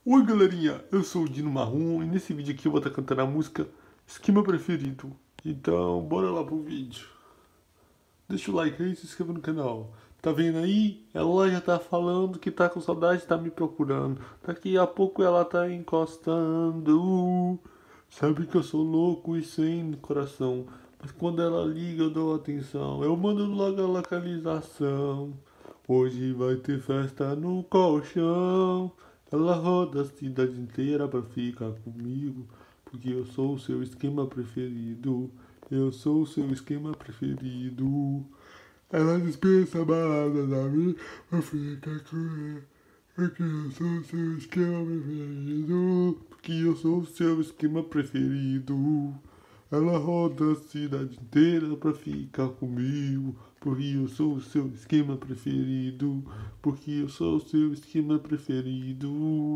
Oi galerinha, eu sou o Dino Marrom e nesse vídeo aqui eu vou estar cantando a música Esquema Preferido. Então bora lá pro vídeo. Deixa o like aí e se inscreva no canal. Tá vendo aí? Ela já tá falando que tá com saudade, tá me procurando. Daqui a pouco ela tá encostando. Sabe que eu sou louco e sem coração. Mas quando ela liga eu dou atenção. Eu mando logo a localização. Hoje vai ter festa no colchão. Ela roda a cidade inteira pra ficar comigo. Porque eu sou o seu esquema preferido. Eu sou o seu esquema preferido. Ela dispensa a balada da vida pra ficar com ela. Porque eu sou o seu esquema preferido. Porque eu sou o seu esquema preferido. Ela roda a cidade inteira pra ficar comigo. Porque eu sou o seu esquema preferido. Porque eu sou o seu esquema preferido.